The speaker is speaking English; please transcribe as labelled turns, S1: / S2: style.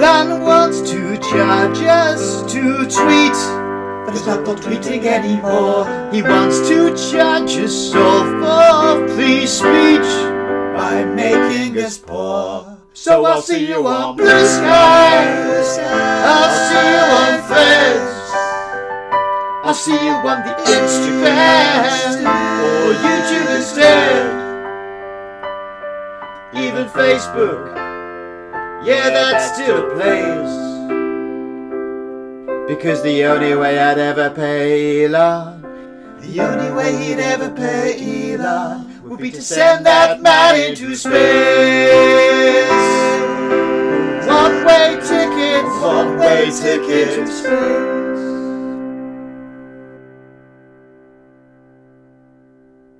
S1: Elon wants to charge us to tweet, but he's not tweeting anymore. He wants to charge us all for free speech by making us poor. So I'll see you on Blue Sky, I'll see you on Threads, I'll see you on the Instagram or YouTube instead. Even Facebook, yeah, that's still a place, because the only way I'd ever pay Elon, the only way he'd ever pay Elon, would be to send that man into space. One-way ticket to space.